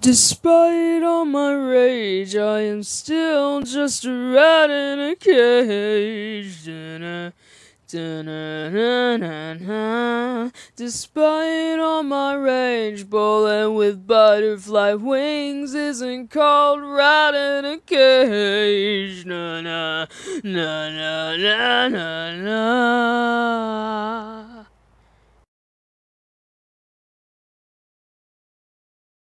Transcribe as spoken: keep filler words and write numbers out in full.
Despite all my rage, I am still just a rat in a cage. Da-na, da-na, na, na, na. Despite all my rage, bullet with butterfly wings isn't called rat in a cage. Na na na na na na na.